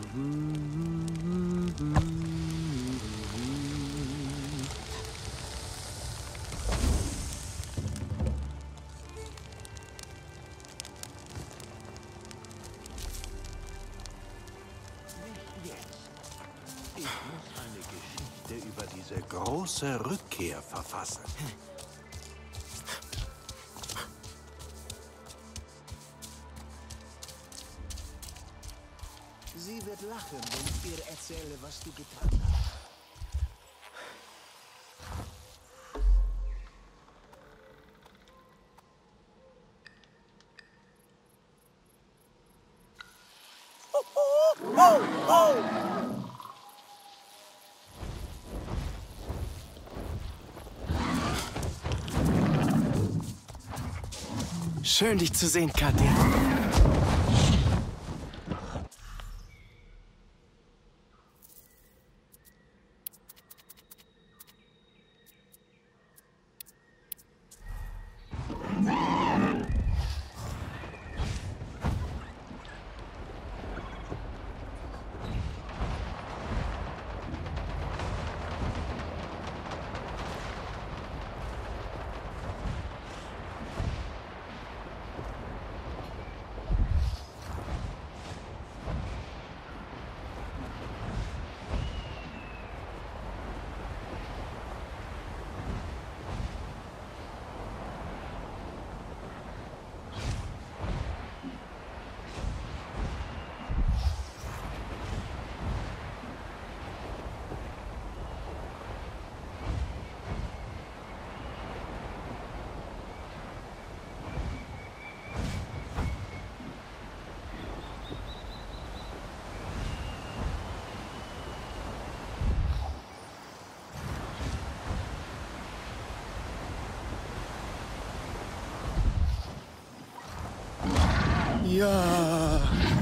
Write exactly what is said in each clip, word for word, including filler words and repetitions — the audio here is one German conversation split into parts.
Ich muss eine Geschichte über diese große Rückkehr verfassen. Sie wird lachen, wenn ich ihr erzähle, was du getan hast. Schön, dich zu sehen, Katja. Ja.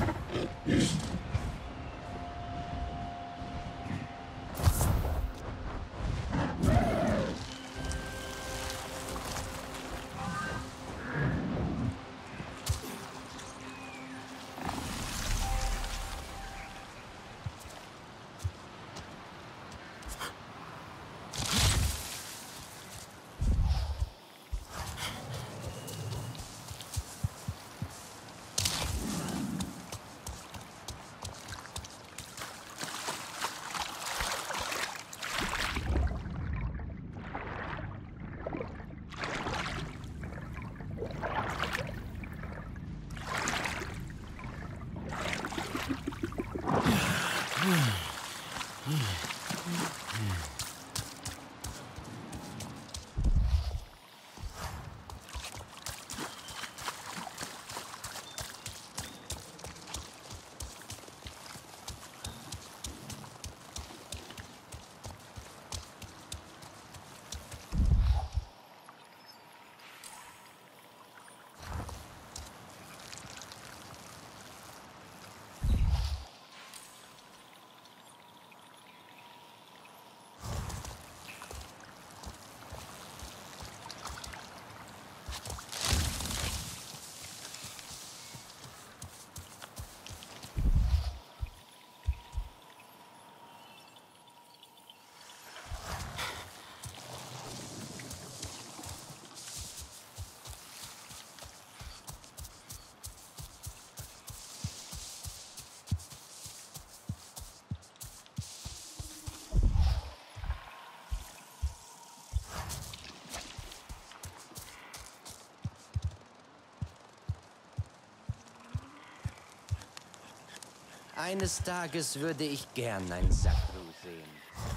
Eines Tages würde ich gern ein Sakru sehen.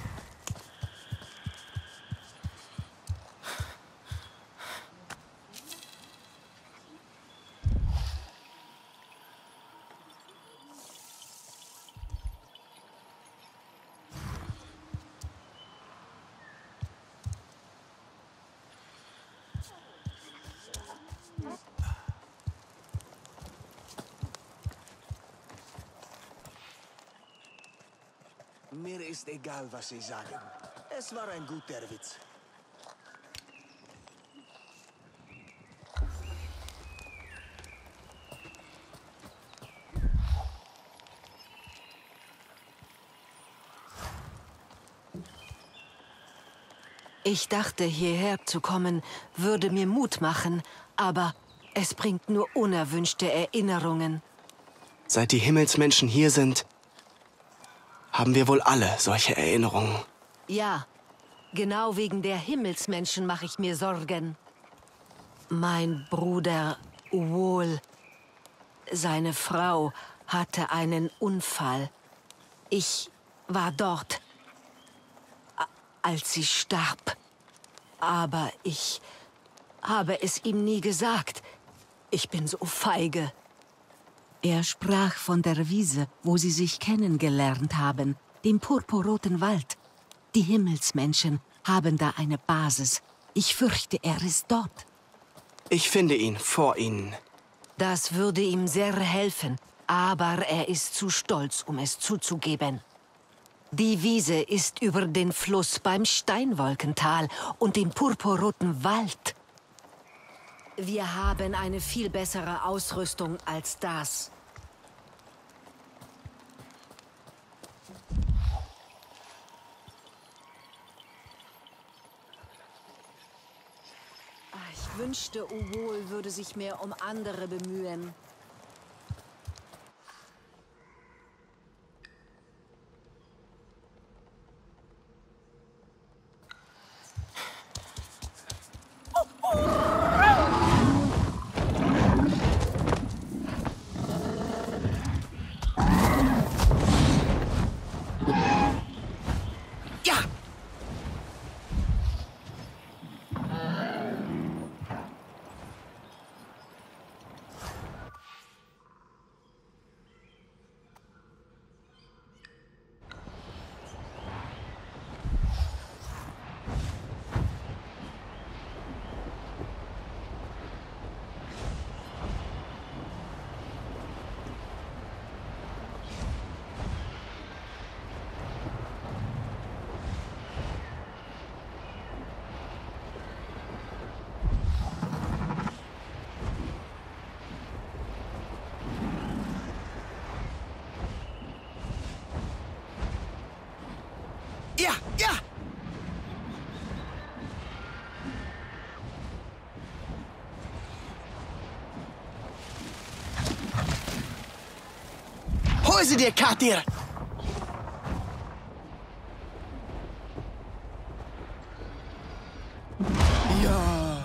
Mir ist egal, was Sie sagen. Es war ein guter Witz. Ich dachte, hierher zu kommen, würde mir Mut machen, aber es bringt nur unerwünschte Erinnerungen. Seit die Himmelsmenschen hier sind, haben wir wohl alle solche Erinnerungen. Ja, genau wegen der Himmelsmenschen mache ich mir Sorgen. Mein Bruder Uol, seine Frau, hatte einen Unfall. Ich war dort, als sie starb. Aber ich habe es ihm nie gesagt. Ich bin so feige. Er sprach von der Wiese, wo sie sich kennengelernt haben, dem purpurroten Wald. Die Himmelsmenschen haben da eine Basis. Ich fürchte, er ist dort. Ich finde ihn vor ihnen. Das würde ihm sehr helfen, aber er ist zu stolz, um es zuzugeben. Die Wiese ist über den Fluss beim Steinwolkental und dem purpurroten Wald. Wir haben eine viel bessere Ausrüstung als das. Ich wünschte, Uol würde sich mehr um andere bemühen. Ja, ja! Hol sie dir, Katir! Ja!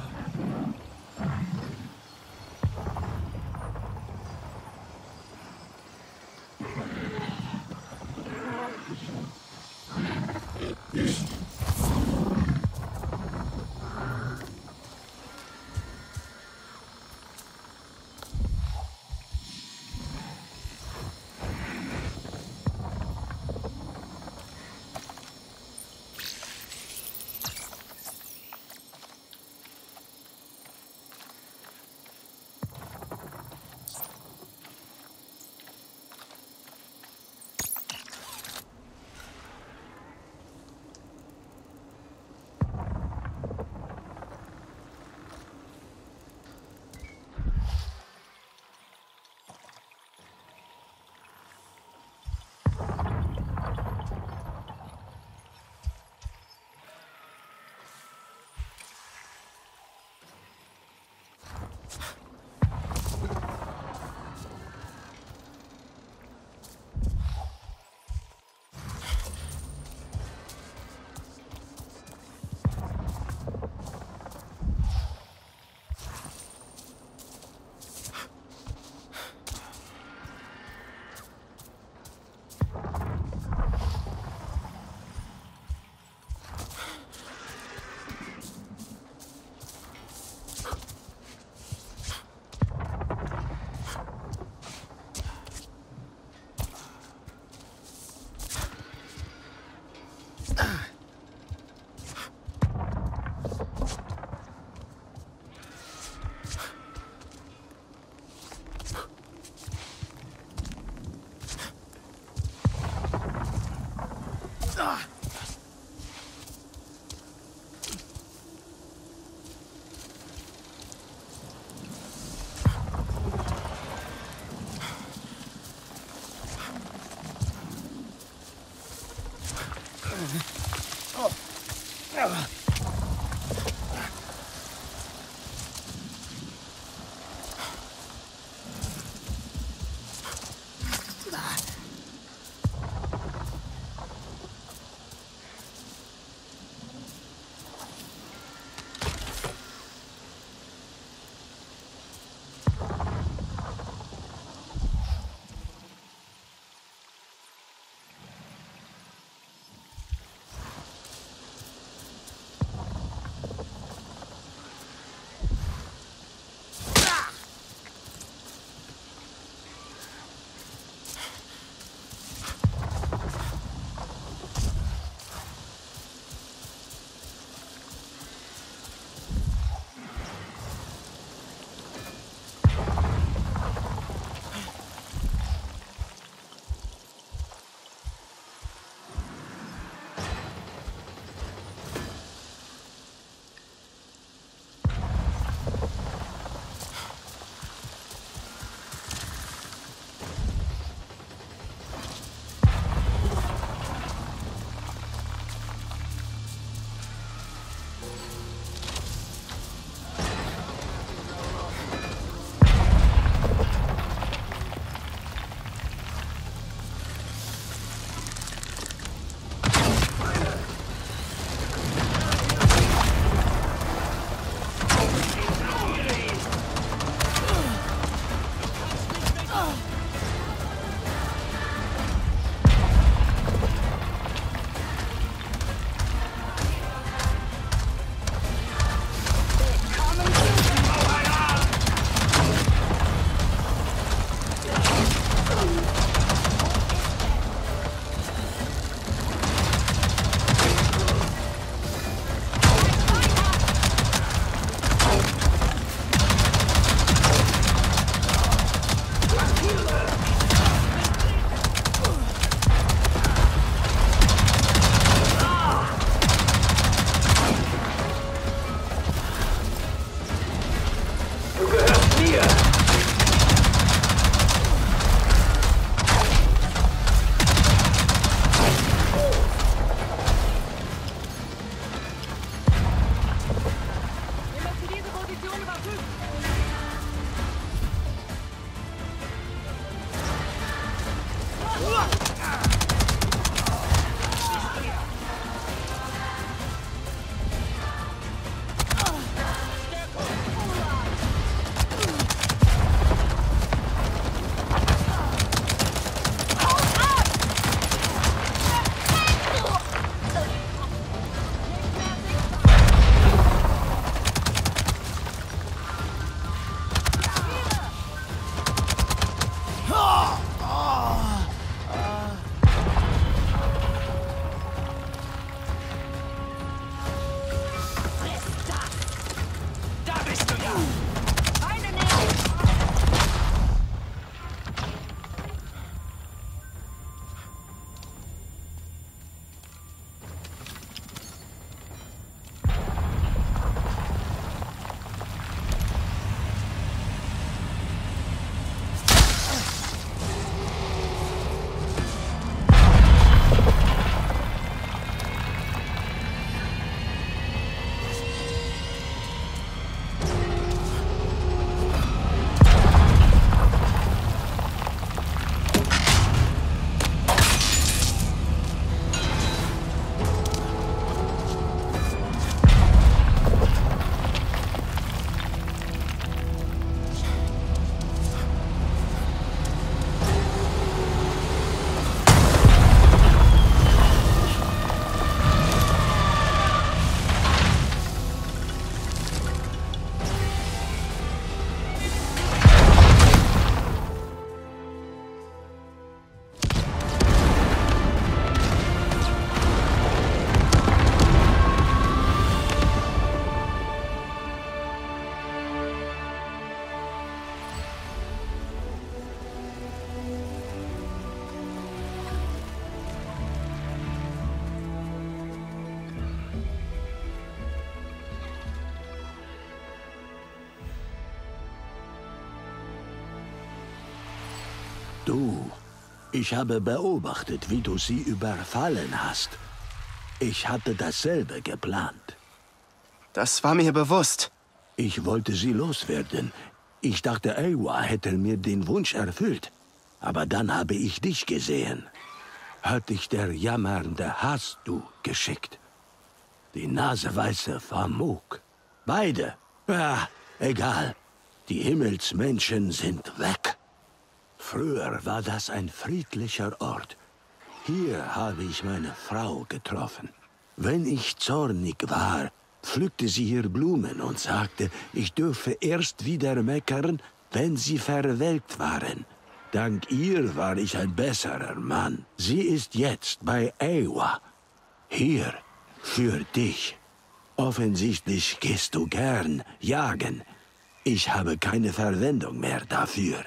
Du, ich habe beobachtet, wie du sie überfallen hast. Ich hatte dasselbe geplant. Das war mir bewusst. Ich wollte sie loswerden. Ich dachte, Eywa hätte mir den Wunsch erfüllt. Aber dann habe ich dich gesehen. Hat dich der jammernde Hastu geschickt. Die naseweiße Famuk. Beide. Ja, egal. Die Himmelsmenschen sind weg. Früher war das ein friedlicher Ort. Hier habe ich meine Frau getroffen. Wenn ich zornig war, pflückte sie hier Blumen und sagte, ich dürfe erst wieder meckern, wenn sie verwelkt waren. Dank ihr war ich ein besserer Mann. Sie ist jetzt bei Eywa. Hier, für dich. Offensichtlich gehst du gern jagen. Ich habe keine Verwendung mehr dafür.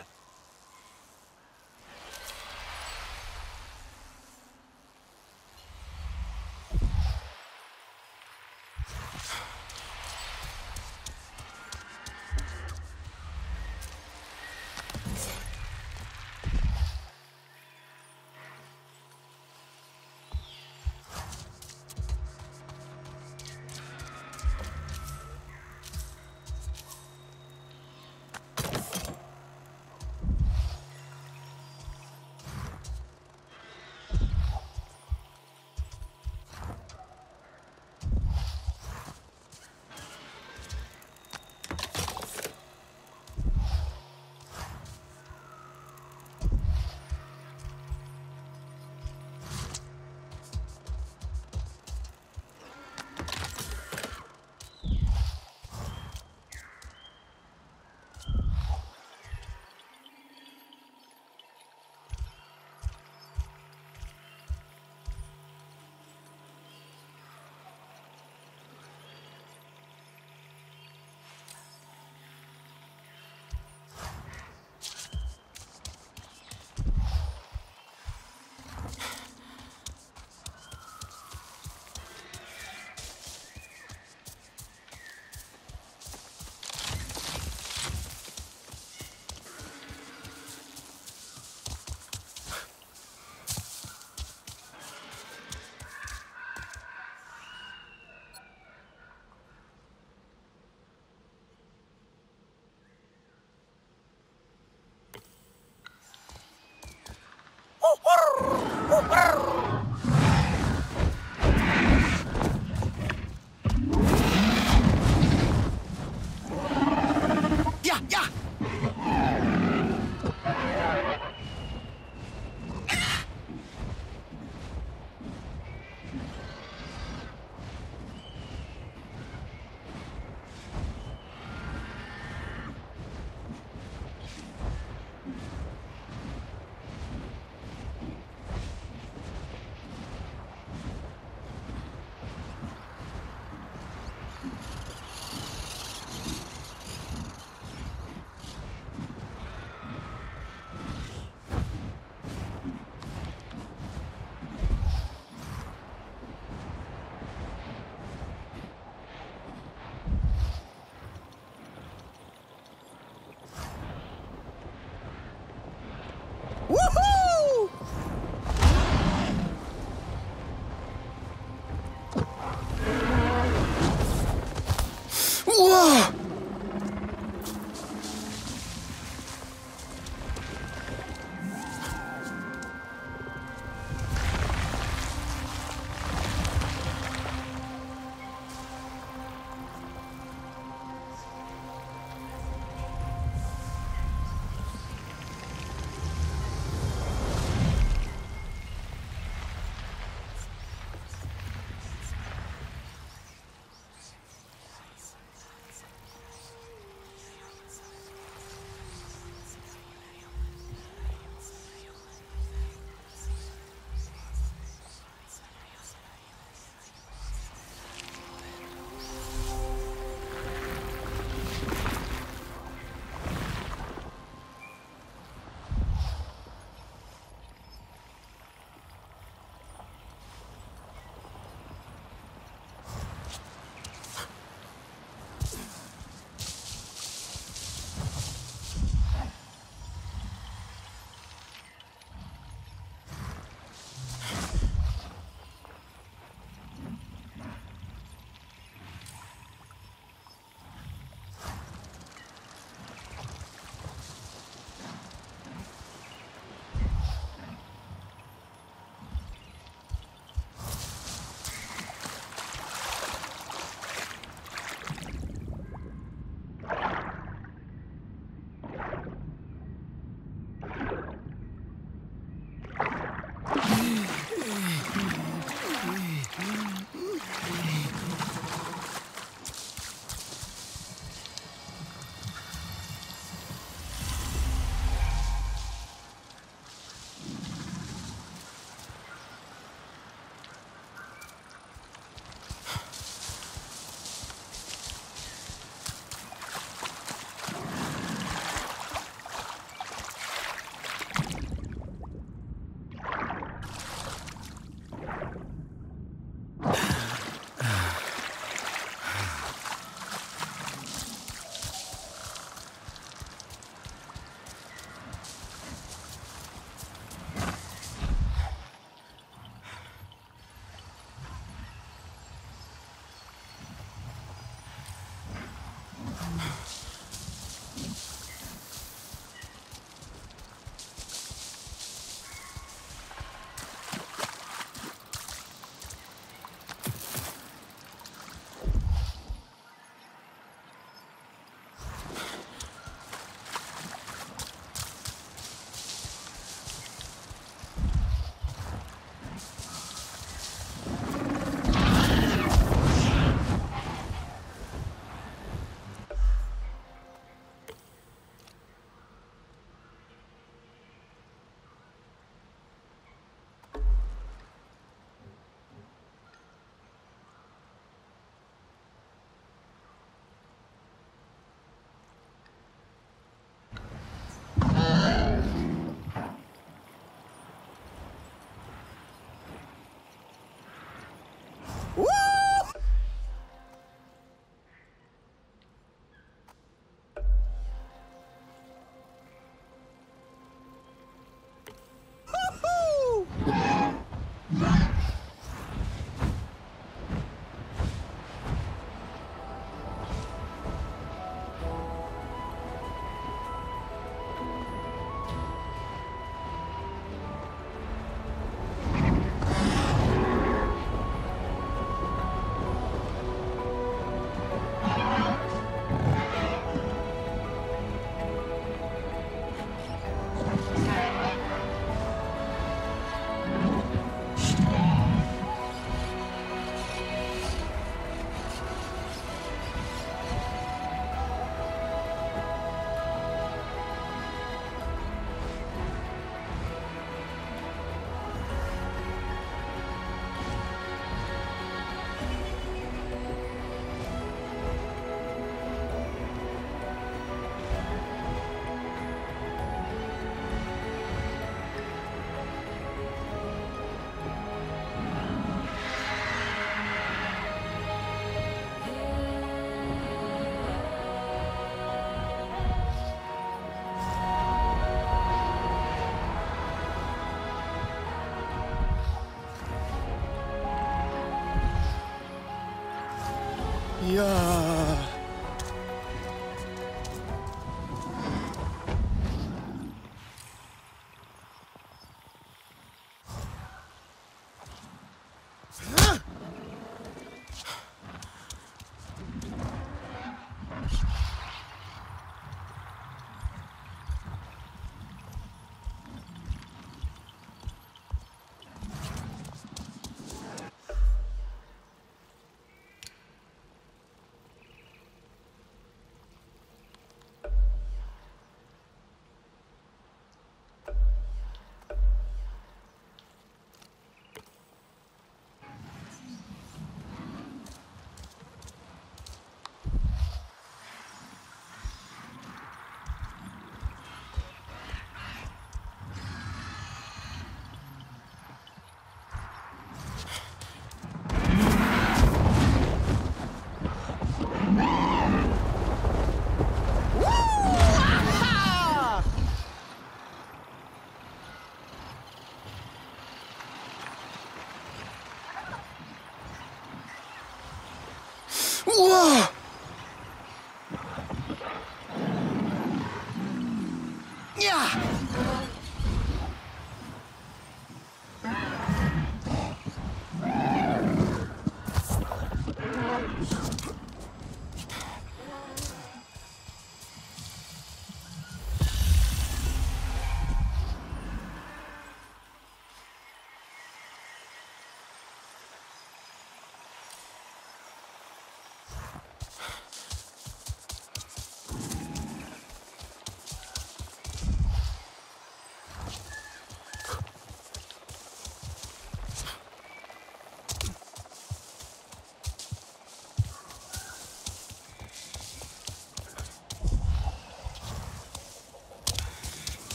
Ja.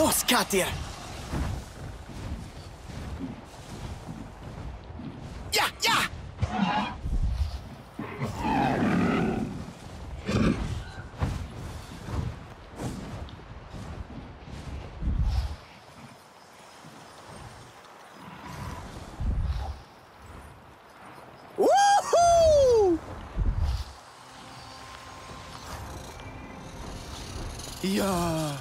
Los, Katir! Ja, ja! Wuhu! Ja.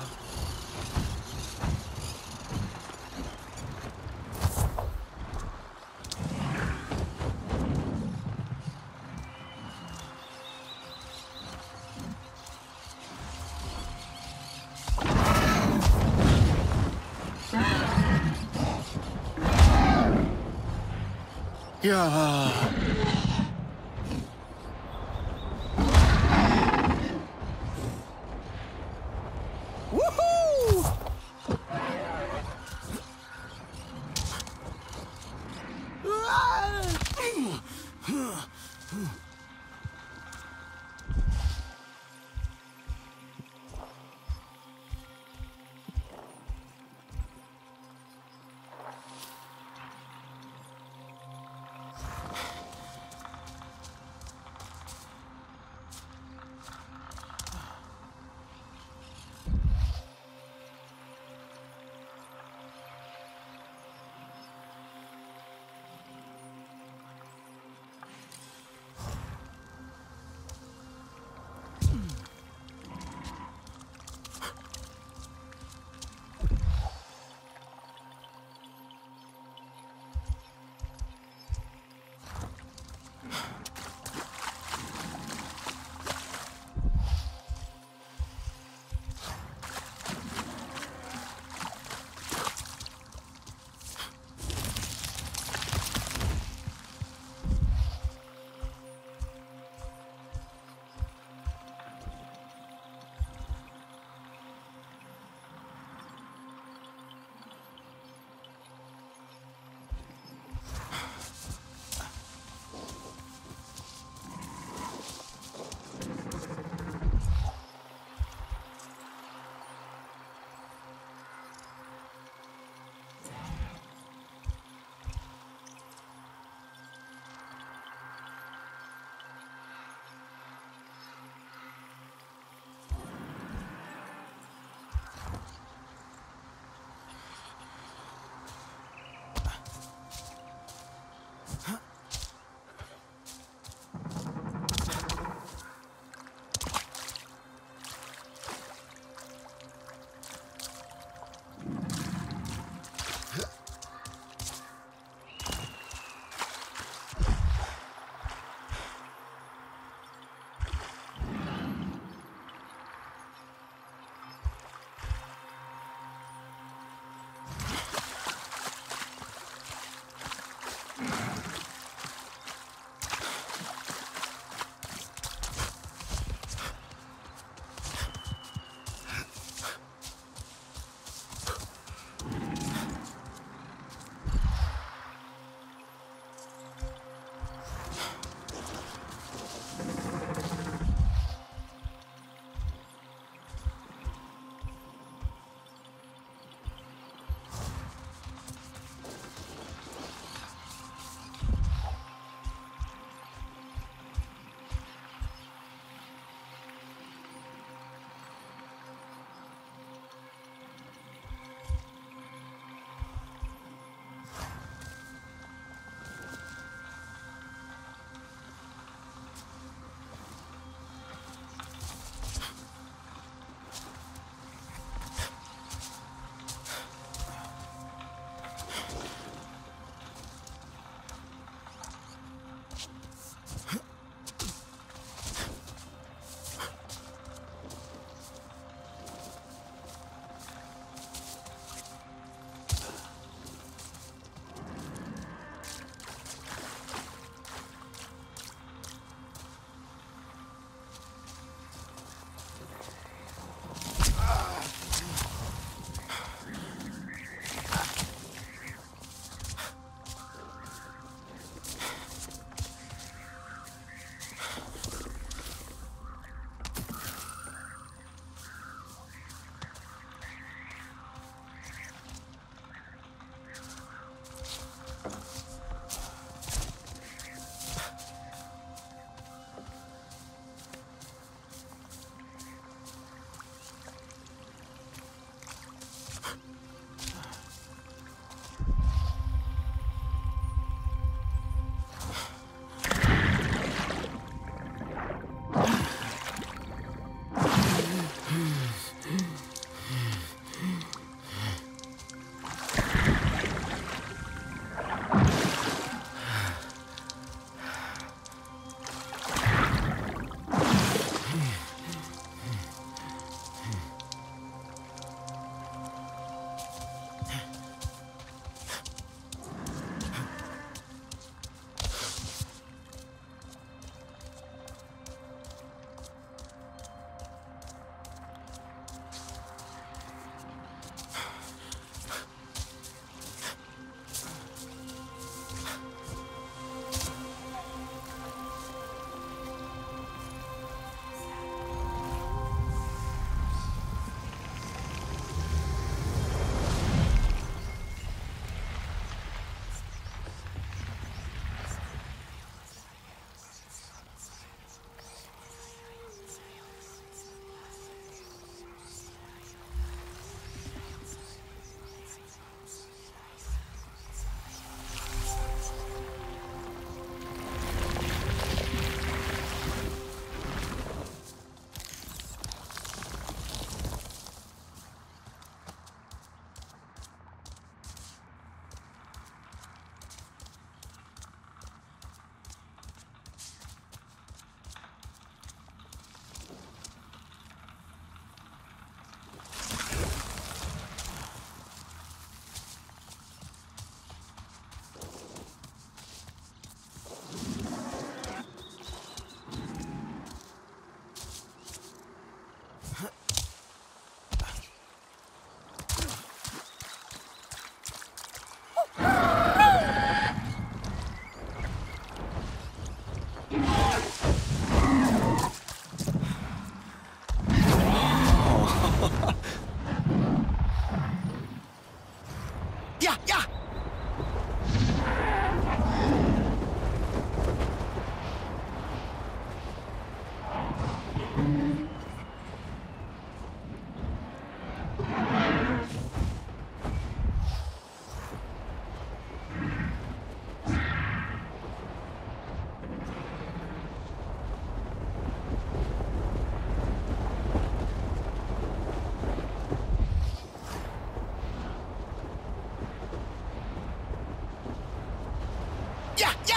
Ja. Wuhu! Ja, ja! Ja, ja!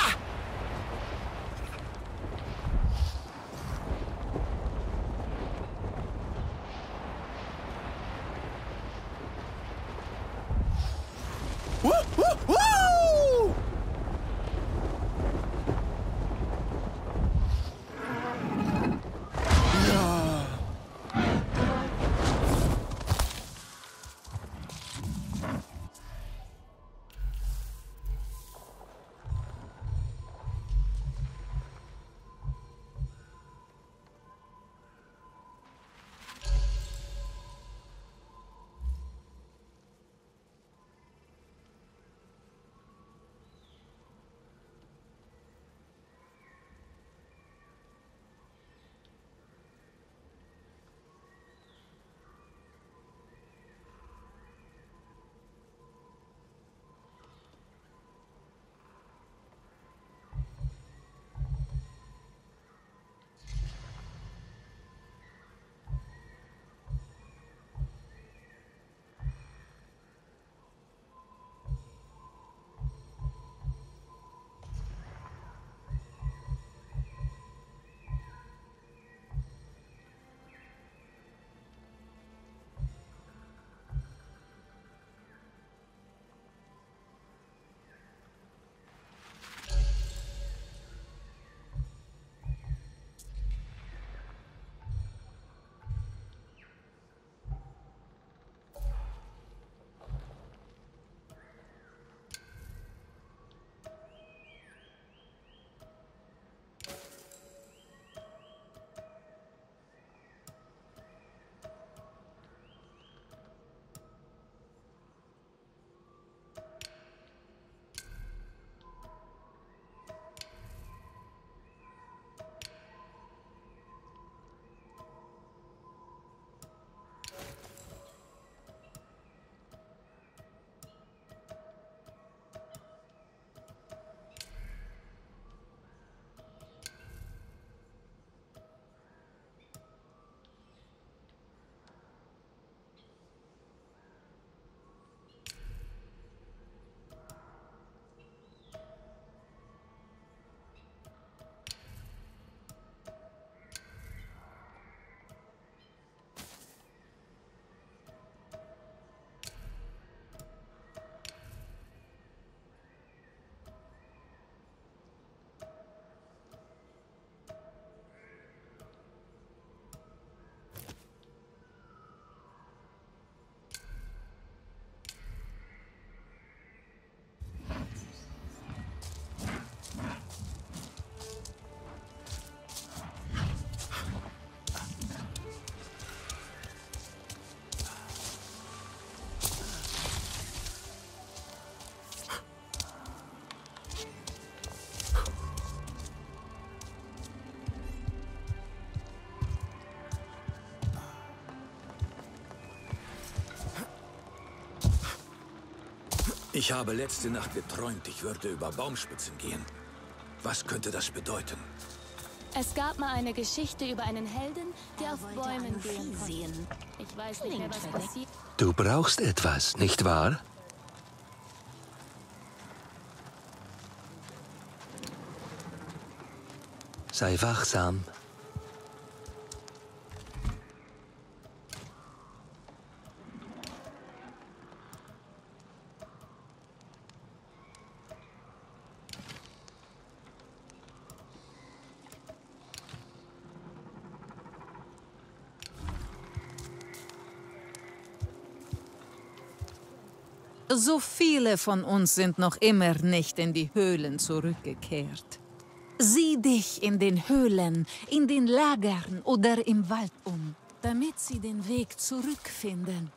Woo, woo, woo! Ich habe letzte Nacht geträumt, ich würde über Baumspitzen gehen. Was könnte das bedeuten? Es gab mal eine Geschichte über einen Helden, der auf Bäumen gehen konnte. Ich weiß nicht mehr, was passiert. Du brauchst etwas, nicht wahr? Sei wachsam. So viele von uns sind noch immer nicht in die Höhlen zurückgekehrt. Sieh dich in den Höhlen, in den Lagern oder im Wald um, damit sie den Weg zurückfinden.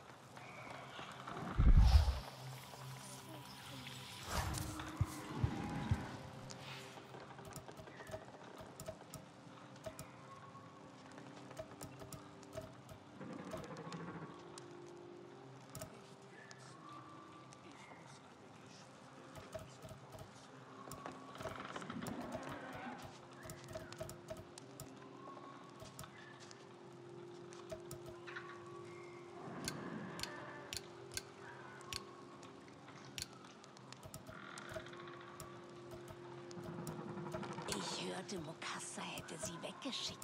Ich hörte, Mokassa hätte sie weggeschickt.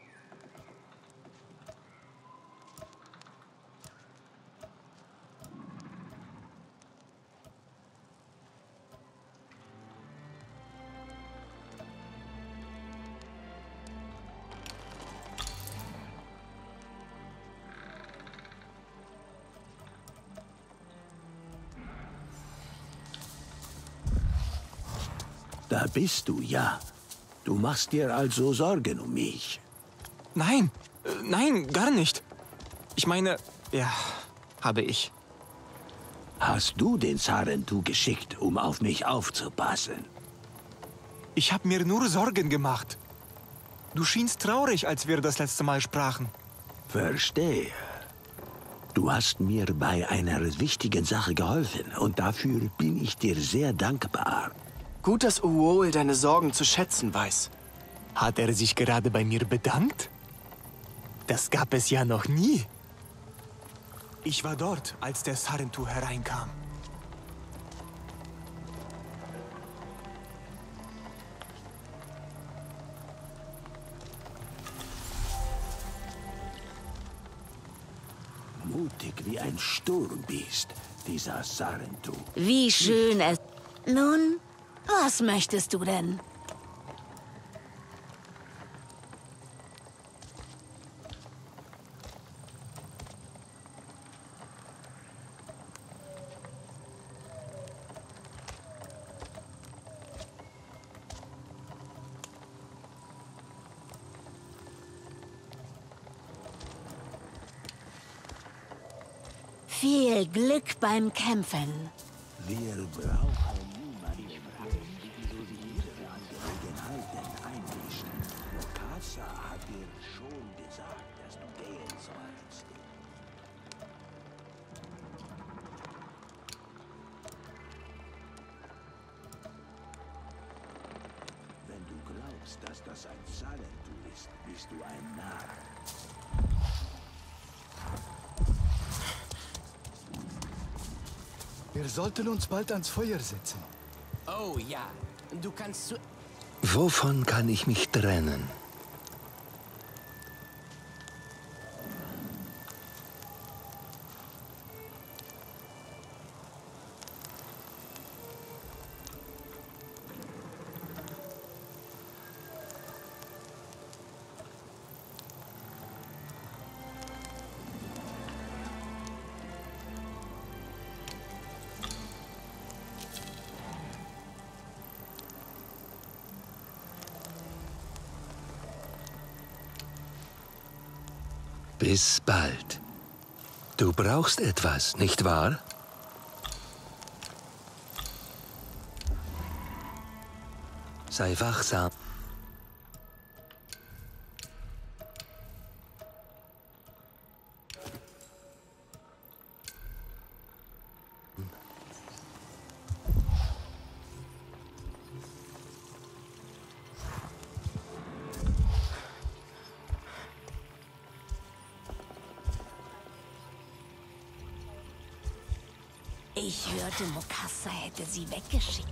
Da bist du ja. Du machst dir also Sorgen um mich. Nein, äh, nein, gar nicht. Ich meine, ja, habe ich. Hast du den Sarentu geschickt, um auf mich aufzupassen? Ich habe mir nur Sorgen gemacht. Du schienst traurig, als wir das letzte Mal sprachen. Verstehe. Du hast mir bei einer wichtigen Sache geholfen und dafür bin ich dir sehr dankbar. Gut, dass Uol deine Sorgen zu schätzen weiß. Hat er sich gerade bei mir bedankt? Das gab es ja noch nie. Ich war dort, als der Sarentu hereinkam. Mutig wie ein Sturmbiest, dieser Sarentu. Wie schön es... Nun, was möchtest du denn? Viel Glück beim Kämpfen. Wir brauchen niemanden, der in ihre Angelegenheiten einmischt. Mokassa hat dir schon gesagt, dass du gehen sollst. Wenn du glaubst, dass das ein Sarentu ist, bist du ein Narr. Wir sollten uns bald ans Feuer setzen. Oh ja, du kannst zu... Wovon kann ich mich trennen? Bis bald. Du brauchst etwas, nicht wahr? Sei wachsam. Ich hörte, Mokassa hätte sie weggeschickt.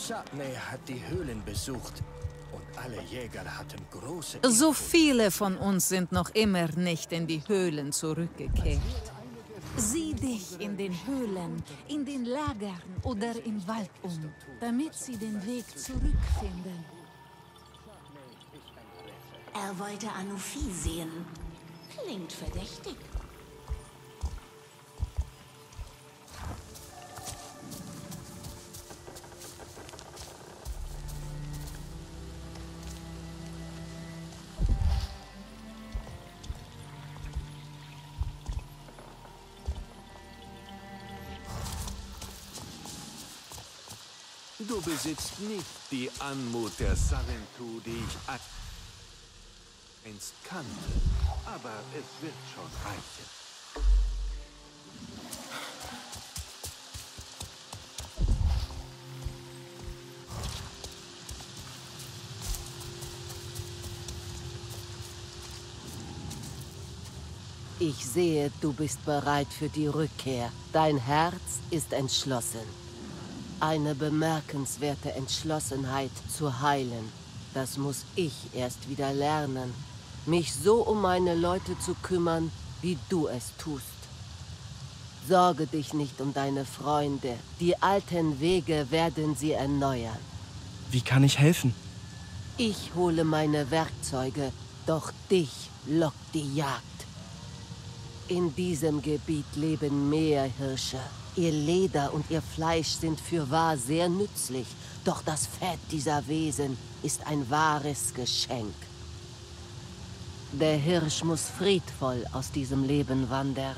Chutney hat die Höhlen besucht und alle Jäger hatten große... So viele von uns sind noch immer nicht in die Höhlen zurückgekehrt. Sieh dich in den Höhlen, in den Lagern oder im Wald um, damit sie den Weg zurückfinden. Er wollte Anufi sehen. Klingt verdächtig. Du besitzt nicht die Anmut der Sarentu, die ich einst kannte. Aber es wird schon reichen. Ich sehe, du bist bereit für die Rückkehr. Dein Herz ist entschlossen. Eine bemerkenswerte Entschlossenheit zu heilen. Das muss ich erst wieder lernen. Mich so um meine Leute zu kümmern, wie du es tust. Sorge dich nicht um deine Freunde. Die alten Wege werden sie erneuern. Wie kann ich helfen? Ich hole meine Werkzeuge, doch dich lockt die Jagd. In diesem Gebiet leben Meerhirsche. Ihr Leder und ihr Fleisch sind fürwahr sehr nützlich, doch das Fett dieser Wesen ist ein wahres Geschenk. Der Hirsch muss friedvoll aus diesem Leben wandern.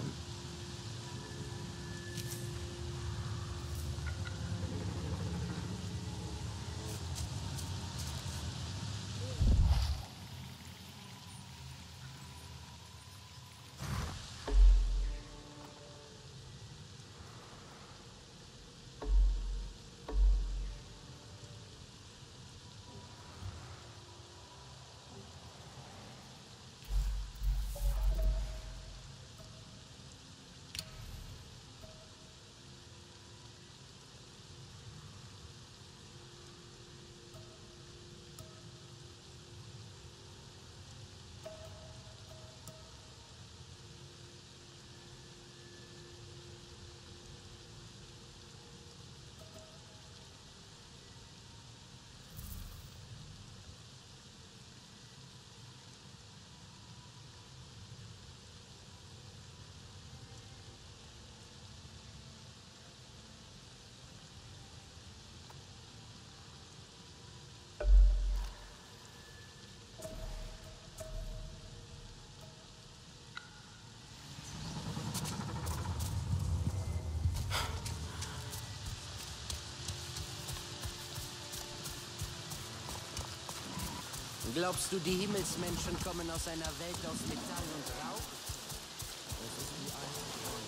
Glaubst du, die Himmelsmenschen kommen aus einer Welt aus Metall und Rauch? Das ist wie ein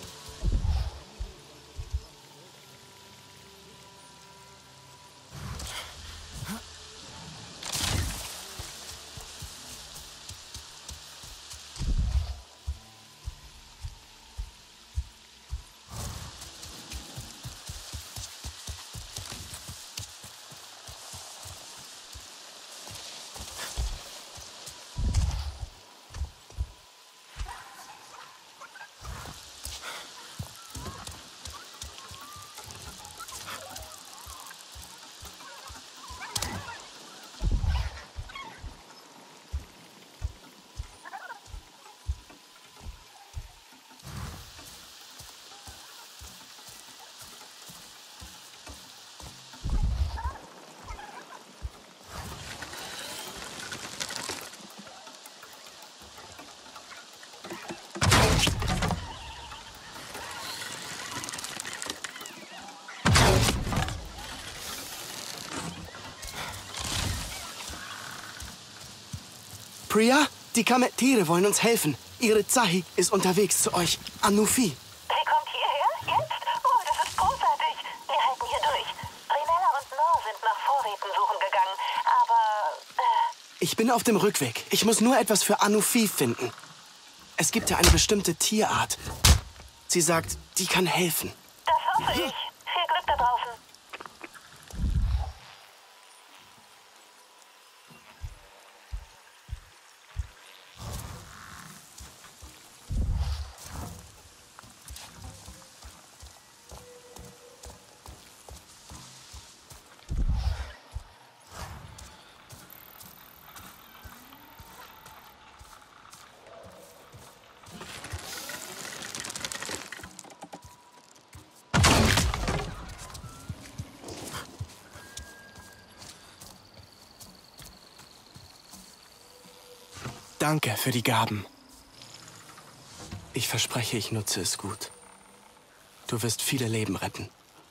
Priya, die Kamet-Tiere wollen uns helfen. Ihre Zahi ist unterwegs zu euch. Anufi. Sie kommt hierher? Jetzt? Oh, das ist großartig. Wir halten hier durch. Rinella und Nor sind nach Vorräten suchen gegangen. Aber... Äh Ich bin auf dem Rückweg. Ich muss nur etwas für Anufi finden. Es gibt ja eine bestimmte Tierart. Sie sagt, die kann helfen. Das hoffe ich. Viel Glück da draußen. Danke für die Gaben. Ich verspreche, ich nutze es gut. Du wirst viele Leben retten.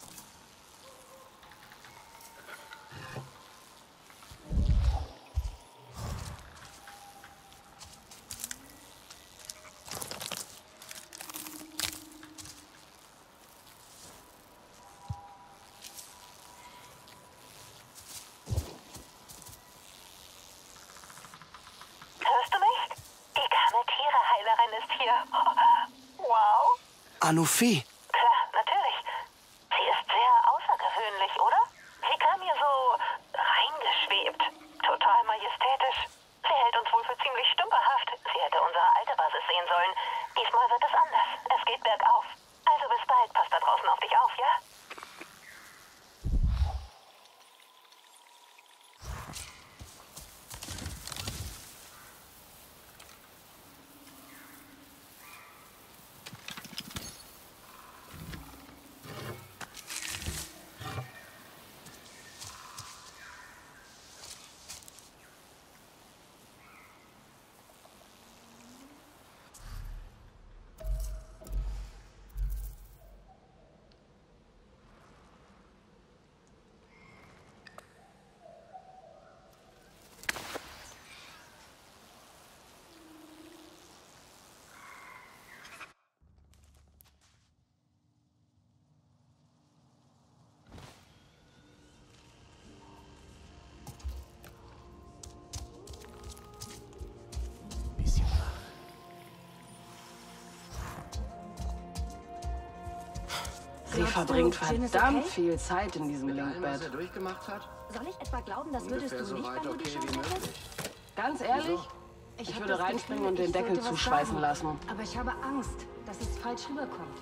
Anufi. Klar, natürlich. Sie ist sehr außergewöhnlich, oder? Sie kam hier so reingeschwebt. Total majestätisch. Sie hält uns wohl für ziemlich stümperhaft. Sie hätte unsere alte Basis sehen sollen. Diesmal wird es anders. Es geht bergauf. Also bis bald. Pass da draußen auf dich auf, ja? Sie verbringt verdammt viel Zeit in diesem Linkbett. Soll ich etwa glauben, das würdest du nicht, wenn du die Chance hättest? Ganz ehrlich? Ich, ich würde reinspringen und den Deckel zuschweißen lassen. Aber ich habe Angst, dass es falsch rüberkommt.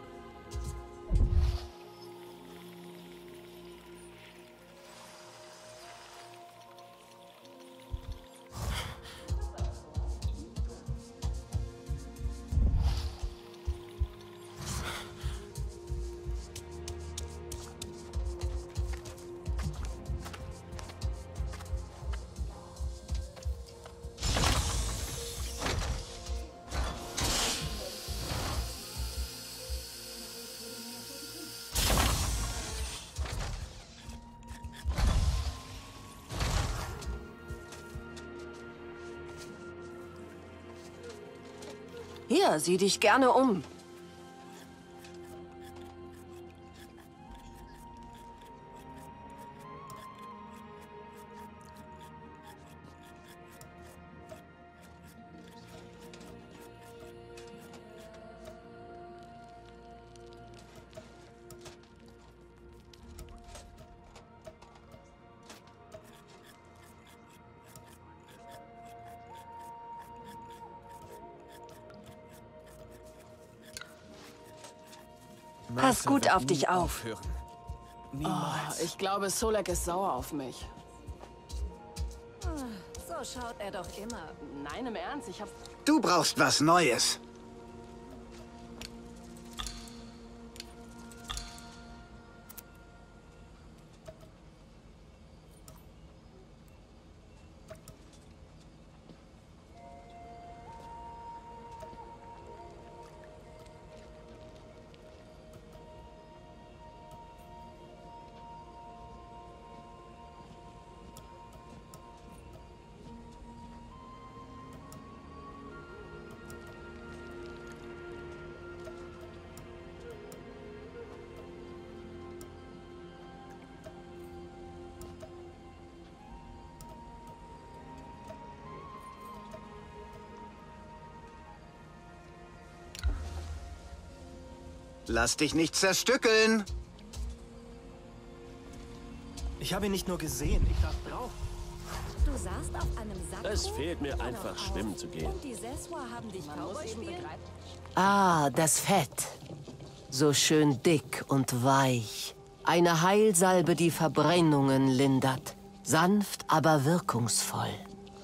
Hier, sieh dich gerne um. Pass gut auf dich auf. Oh, ich glaube, Solek ist sauer auf mich. So schaut er doch immer. Nein, im Ernst, ich hab... Du brauchst was Neues. Lass dich nicht zerstückeln. Ich habe ihn nicht nur gesehen, ich saß drauf. Du saßt auf einem Sack. Es fehlt mir einfach, schwimmen zu gehen. Und die Seswa haben dich Cowboy spielen? Ah, das Fett. So schön dick und weich. Eine Heilsalbe, die Verbrennungen lindert. Sanft, aber wirkungsvoll.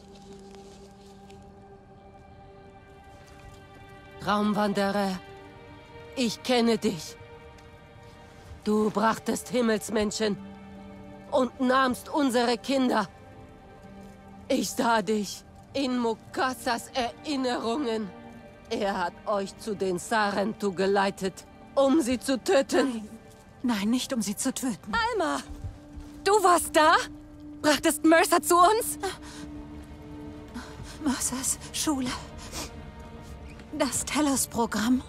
Traumwanderer, ich kenne dich. Du brachtest Himmelsmenschen und nahmst unsere Kinder. Ich sah dich In Mukassas Erinnerungen. Er hat euch zu den Sarentu geleitet, um sie zu töten. Nein. Nein, nicht um sie zu töten. Alma! Du warst da? Brachtest Mercer zu uns? Mercers Schule. Das Telos-Programm.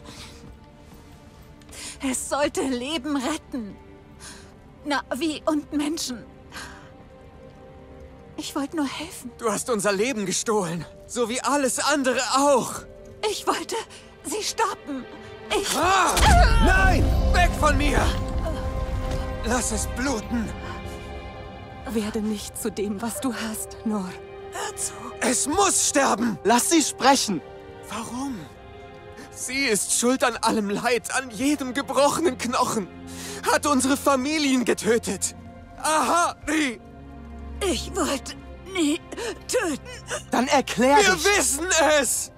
Es sollte Leben retten. Navi und Menschen. Ich wollte nur helfen. Du hast unser Leben gestohlen. So wie alles andere auch. Ich wollte sie stoppen. Ich... Ah! Nein! Weg von mir! Lass es bluten. Werde nicht zu dem, was du hast, Nor. Hör zu. Es muss sterben! Lass sie sprechen! Warum? Sie ist schuld an allem Leid, an jedem gebrochenen Knochen. Hat unsere Familien getötet. Aha, nie! Ich wollte nie töten. Dann erklär Wir dich. Wir wissen es!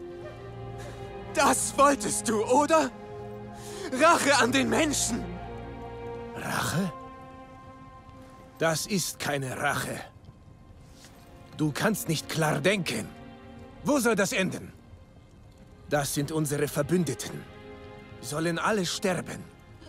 Das wolltest du, oder? Rache an den Menschen! Rache? Das ist keine Rache. Du kannst nicht klar denken. Wo soll das enden? Das sind unsere Verbündeten. Sollen alle sterben.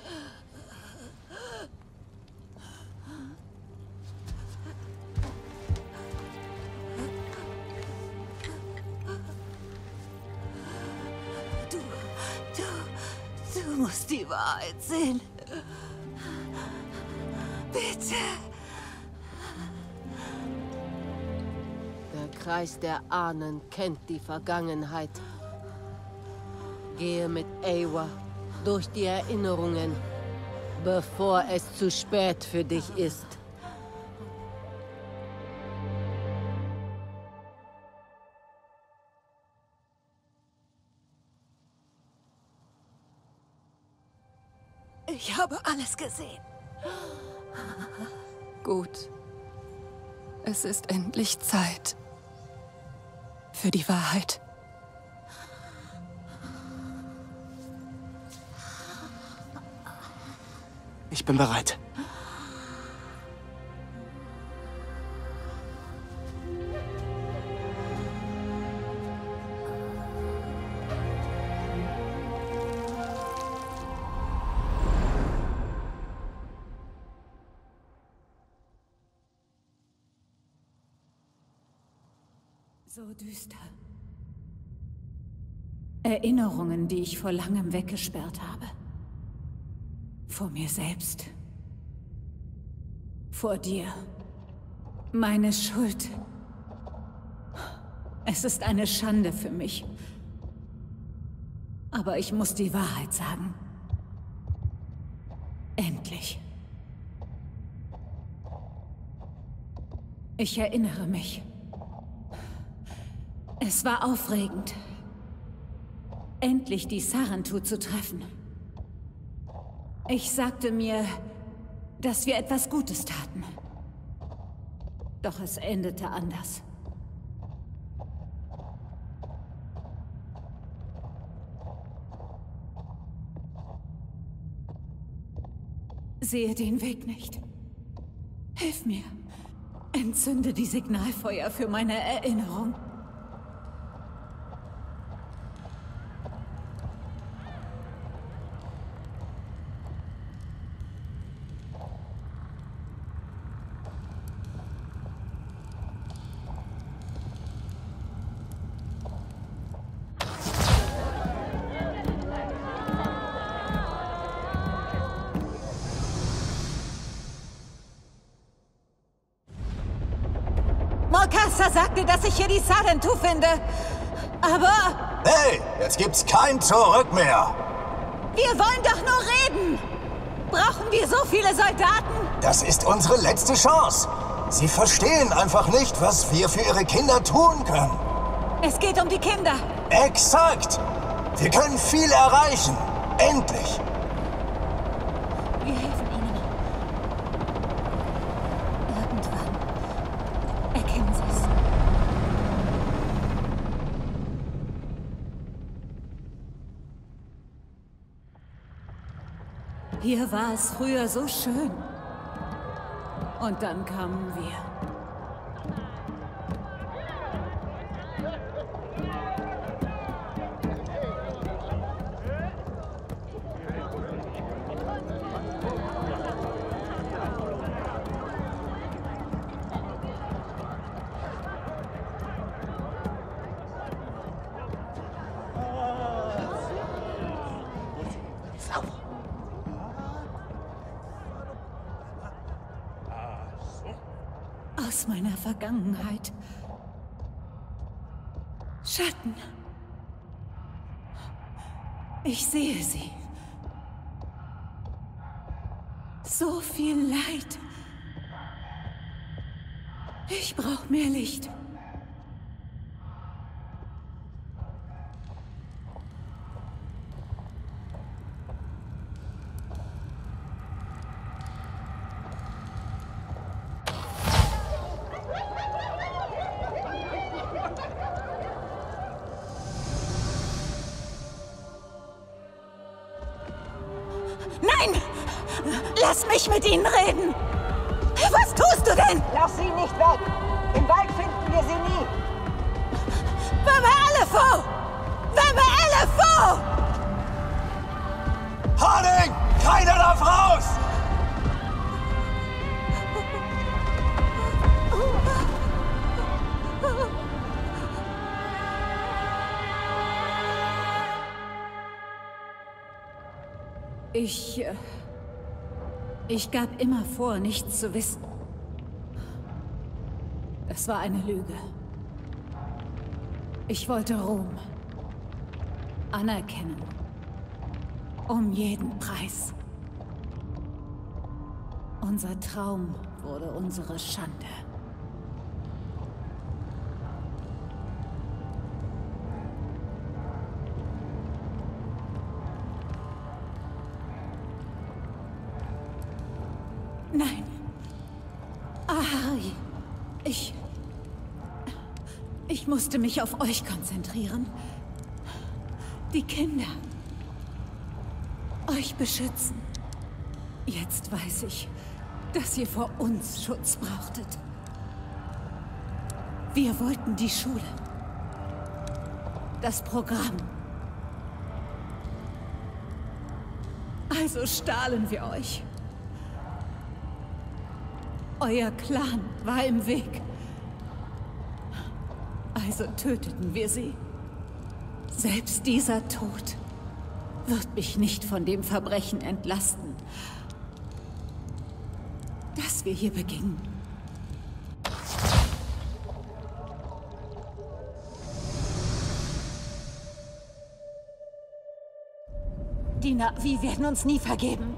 Du, du, du musst die Wahrheit sehen. Bitte. Der Kreis der Ahnen kennt die Vergangenheit. Gehe mit Eywa durch die Erinnerungen, bevor es zu spät für dich ist. Ich habe alles gesehen. Gut. Es ist endlich Zeit für die Wahrheit. Ich bin bereit. So düster. Erinnerungen, die ich vor langem weggesperrt habe. Vor mir selbst. Vor dir. Meine Schuld. Es ist eine Schande für mich. Aber ich muss die Wahrheit sagen. Endlich. Ich erinnere mich. Es war aufregend, endlich die Sarentu zu treffen. Ich sagte mir, dass wir etwas Gutes taten. Doch es endete anders. Sehe den Weg nicht. Hilf mir. Entzünde die Signalfeuer für meine Erinnerung. Mokassa sagte, dass ich hier die Sarentu finde. Aber... Hey, jetzt gibt's kein Zurück mehr. Wir wollen doch nur reden. Brauchen wir so viele Soldaten? Das ist unsere letzte Chance. Sie verstehen einfach nicht, was wir für ihre Kinder tun können. Es geht um die Kinder. Exakt. Wir können viel erreichen. Endlich. Wir helfen ihnen. Irgendwann erkennen sie es. Hier war es früher so schön. Und dann kamen wir. aus meiner Vergangenheit. Schatten. Ich sehe sie. So viel Leid. Ich brauche mehr Licht. Nein! Lass mich mit ihnen reden! Was tust du denn? Lass sie nicht weg! Im Wald finden wir sie nie! Wame Elefo! Wame Elefo! Harding! Keiner darf raus! Ich... äh, Ich gab immer vor, nichts zu wissen. Das war eine Lüge. Ich wollte Ruhm. Anerkennen. Um jeden Preis. Unser Traum wurde unsere Schande. Nein. Ahari. Ich... Ich musste mich auf euch konzentrieren. Die Kinder. Euch beschützen. Jetzt weiß ich, dass ihr vor uns Schutz brauchtet. Wir wollten die Schule. Das Programm. Also stahlen wir euch. Euer Clan war im Weg. Also töteten wir sie. Selbst dieser Tod wird mich nicht von dem Verbrechen entlasten, das wir hier begingen. Die Na'vi werden uns nie vergeben.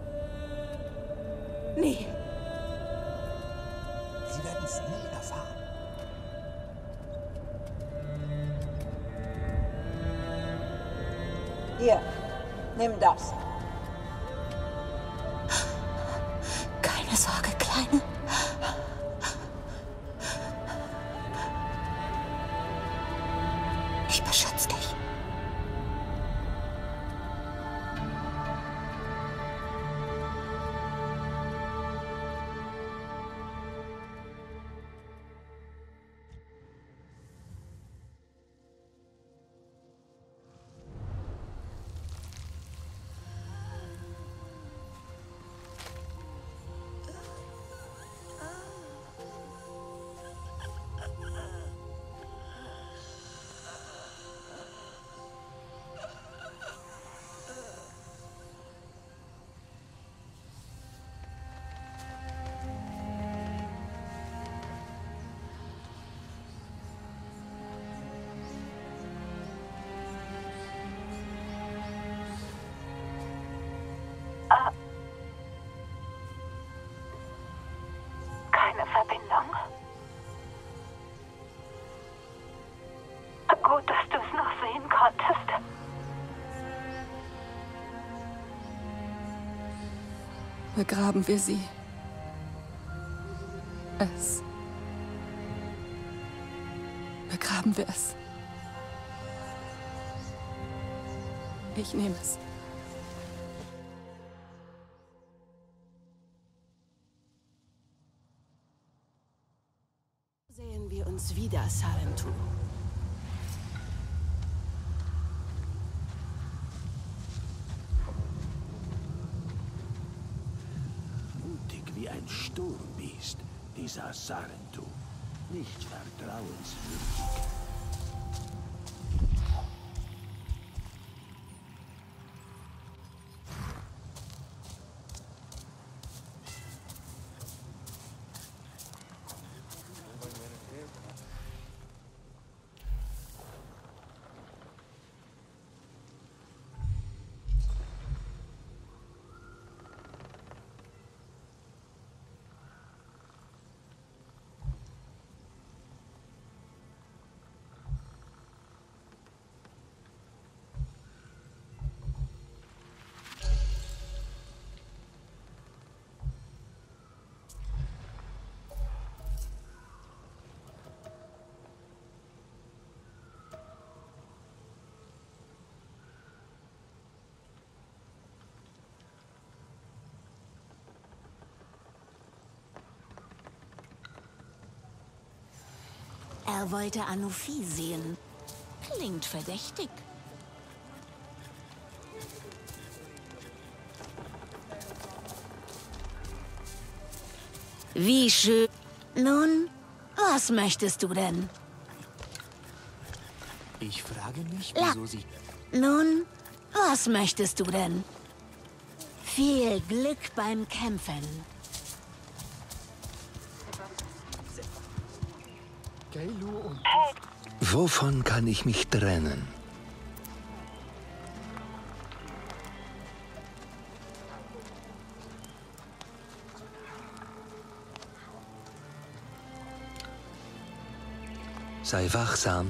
Nie. Sie werden es nie erfahren. Hier, nimm das. Keine Sorge, Kleine. Ich beschütze dich. Keine Verbindung. Gut, dass du es noch sehen konntest. Begraben wir sie. Es. Begraben wir es. Ich nehme es. Sehen wir uns wieder, Sarentu. Mutig wie ein Sturmbiest, dieser Sarentu. Nicht vertrauenswürdig. Er wollte Anufi sehen. Klingt verdächtig. Wie schön. Nun, was möchtest du denn? Ich frage mich, La wieso sie... Nun, was möchtest du denn? Viel Glück beim Kämpfen. Wovon kann ich mich trennen? Sei wachsam.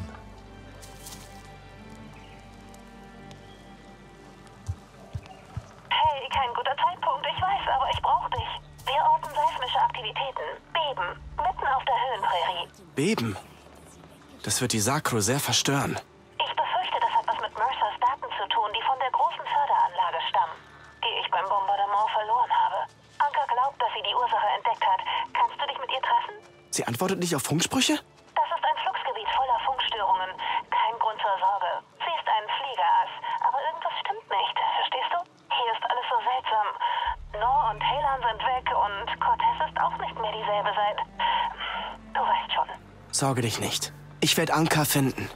Hey, kein guter Zeitpunkt, ich weiß, aber ich brauche dich. Wir orten seismische Aktivitäten. Beben. Mitten auf der Höhenprärie. Beben? Das wird die Sakro sehr verstören. Ich befürchte, das hat was mit Mercers Daten zu tun, die von der großen Förderanlage stammen, die ich beim Bombardement verloren habe. Anka glaubt, dass sie die Ursache entdeckt hat. Kannst du dich mit ihr treffen? Sie antwortet nicht auf Funksprüche? Das ist ein Fluxgebiet voller Funkstörungen. Kein Grund zur Sorge. Sie ist ein Fliegerass. Aber irgendwas stimmt nicht. Verstehst du? Hier ist alles so seltsam. Nor und Helan sind weg und Cortez ist auch nicht mehr dieselbe seit... Du weißt schon. Sorge dich nicht. Ich werde Anka finden.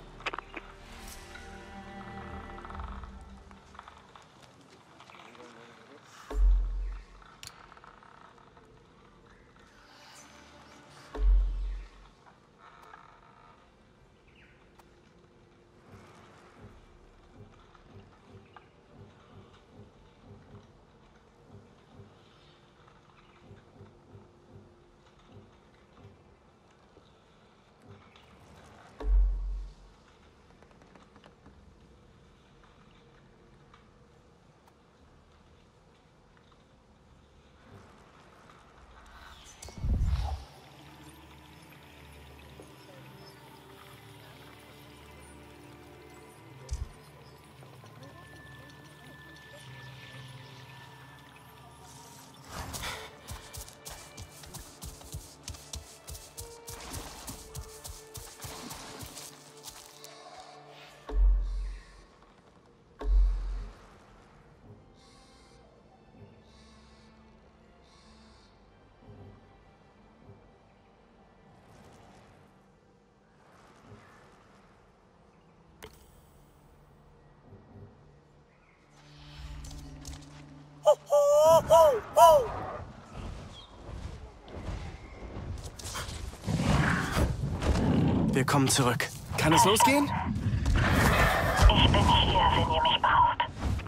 Wir kommen zurück. Kann es losgehen? Ich bin hier, wenn ihr mich braucht.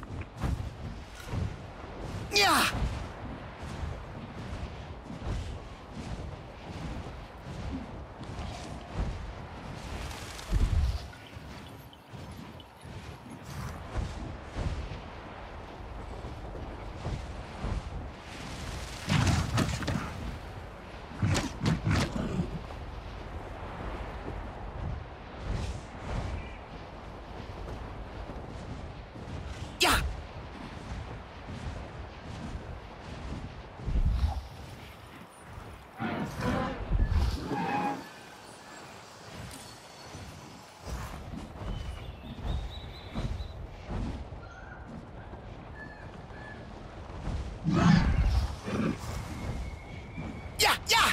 Ja! Ja, ja!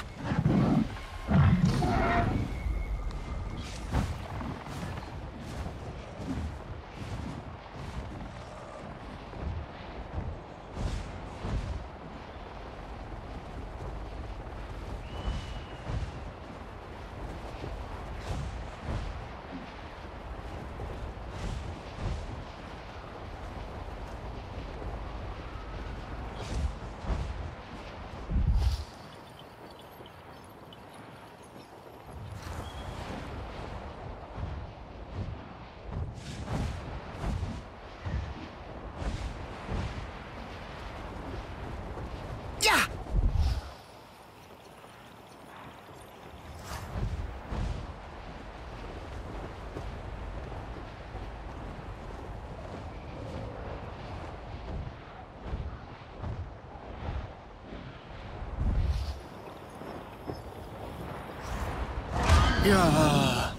Ja.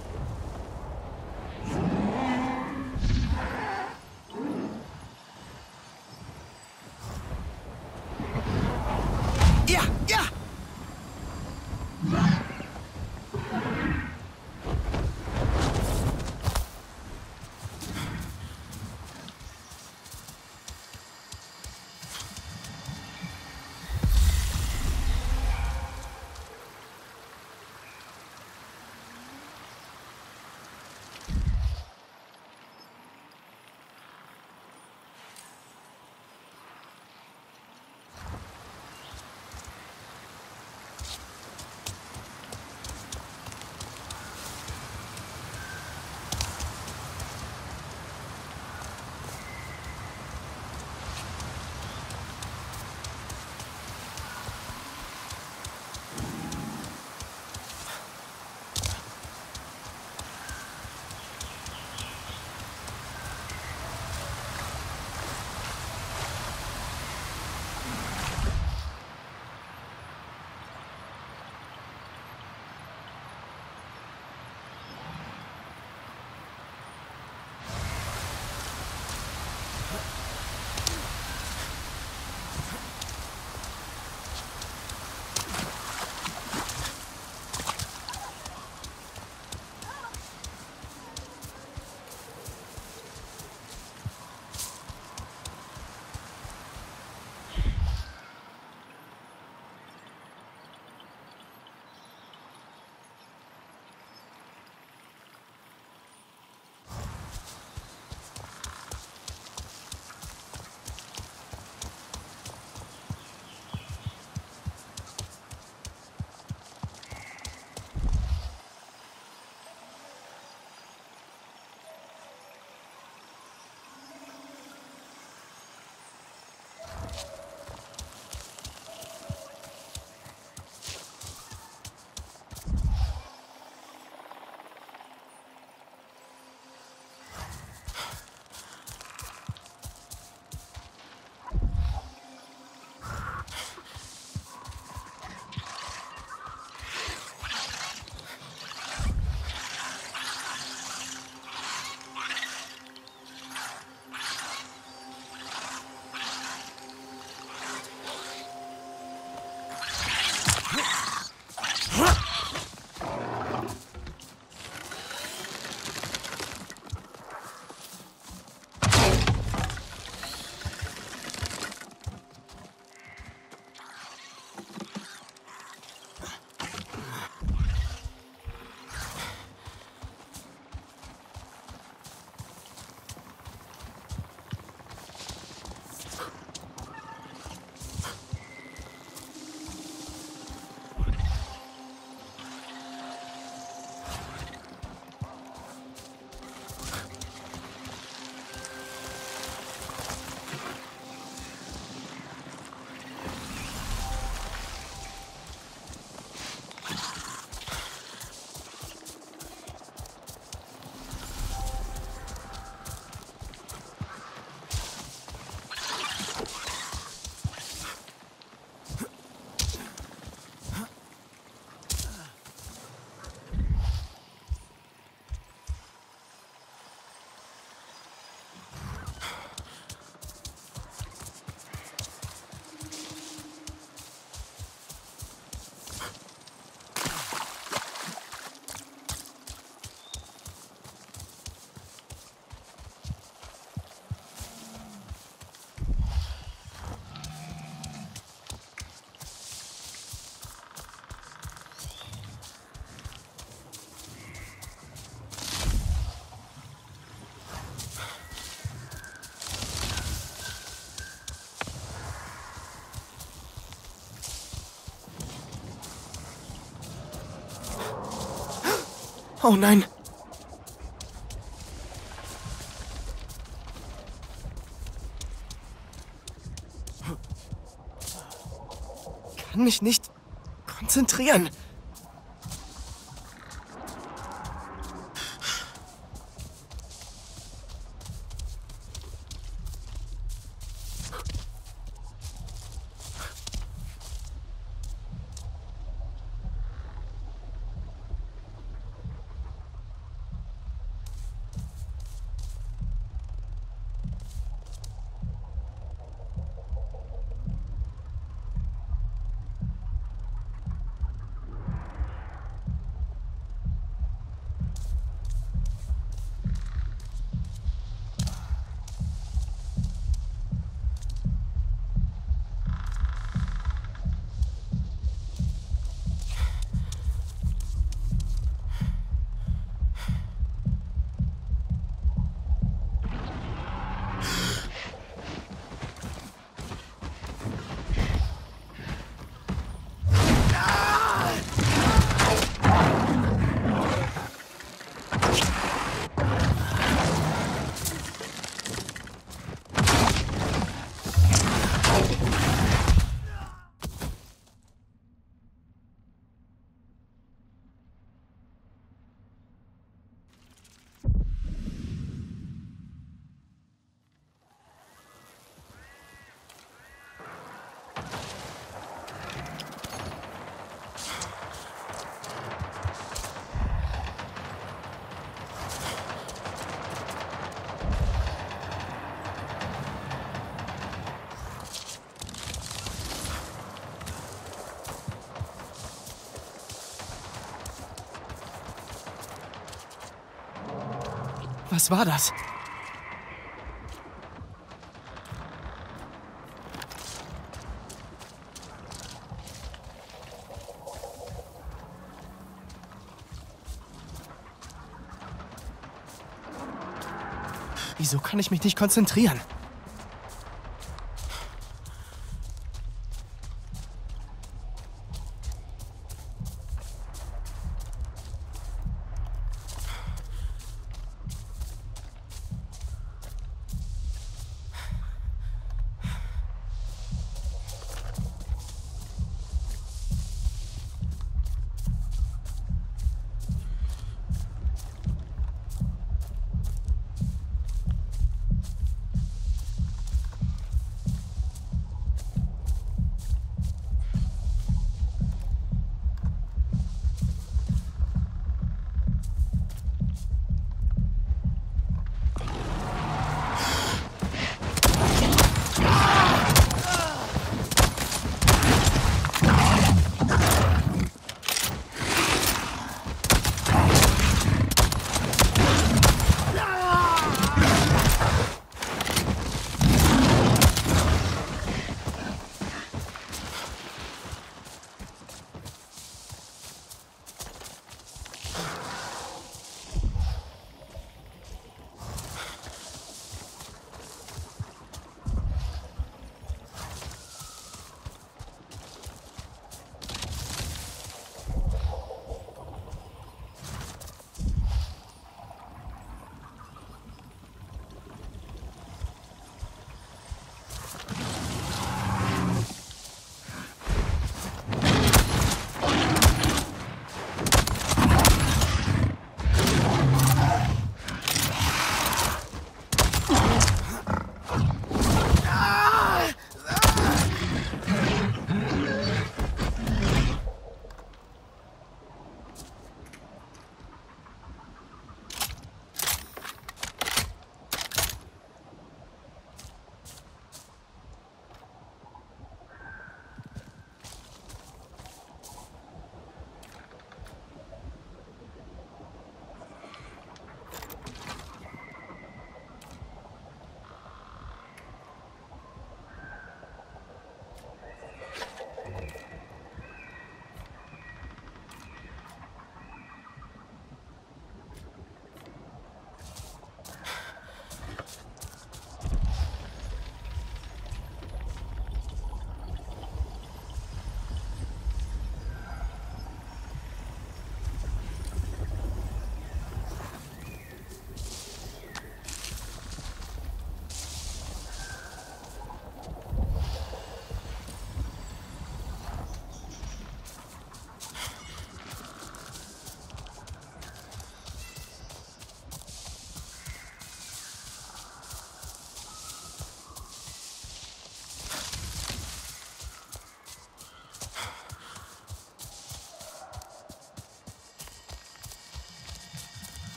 Oh nein. Kann mich nicht konzentrieren. Was war das? Wieso kann ich mich nicht konzentrieren?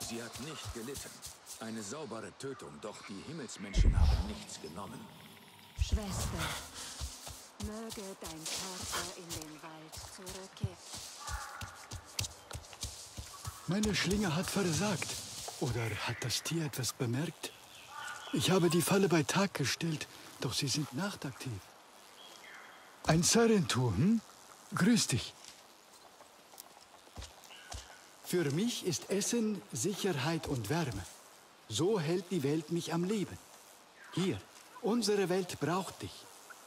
Sie hat nicht gelitten. Eine saubere Tötung, doch die Himmelsmenschen haben nichts genommen. Schwester, möge dein Körper in den Wald zurückkehren. Meine Schlinge hat versagt. Oder hat das Tier etwas bemerkt? Ich habe die Falle bei Tag gestellt, doch sie sind nachtaktiv. Ein Sarentu, hm? Grüß dich. Für mich ist Essen Sicherheit und Wärme. So hält die Welt mich am Leben. Hier, unsere Welt braucht dich.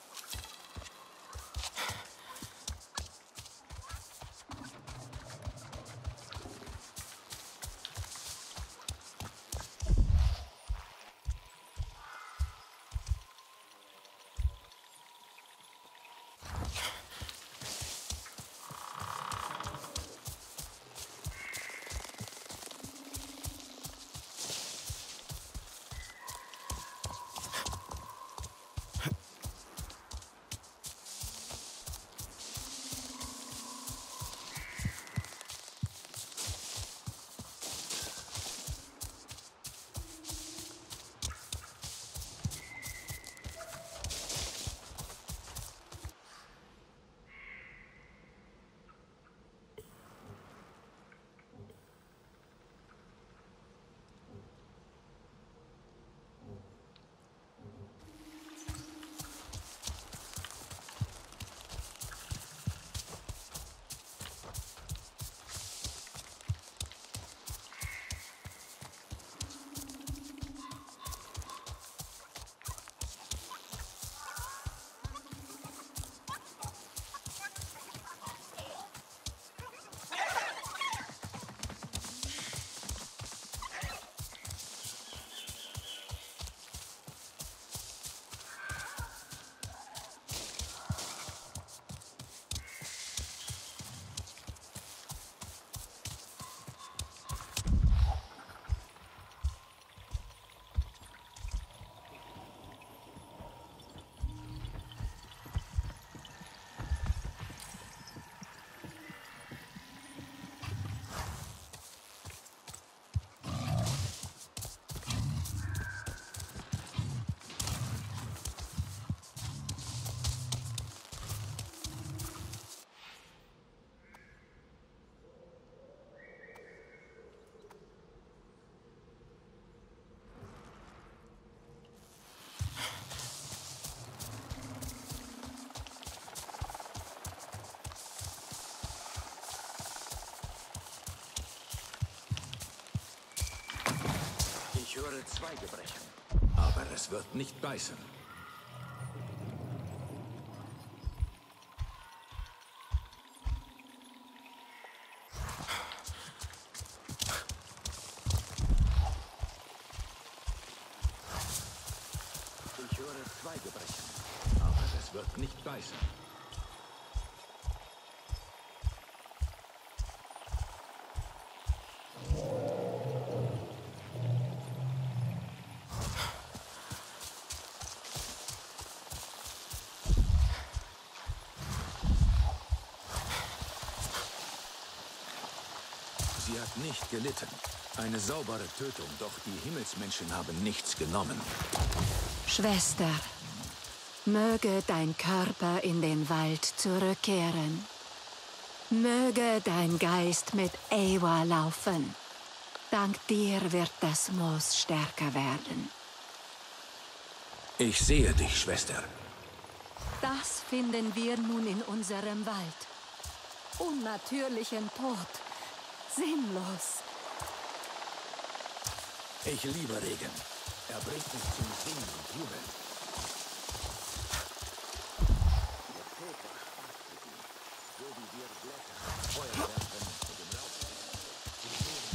Ich höre Zweige brechen, aber es wird nicht beißen. Ich höre Zweige brechen, aber es wird nicht beißen. Sie hat nicht gelitten. Eine saubere Tötung, doch die Himmelsmenschen haben nichts genommen. Schwester, möge dein Körper in den Wald zurückkehren. Möge dein Geist mit Eywa laufen. Dank dir wird das Moos stärker werden. Ich sehe dich, Schwester. Das finden wir nun in unserem Wald. Unnatürlichen Tod. Sinnlos. Ich liebe Regen. Er bringt mich zum Singen und Jubeln. Der Täter hasste ihn, so wie wir Blätter Feuer werfen zu dem Rauch. Sie sehen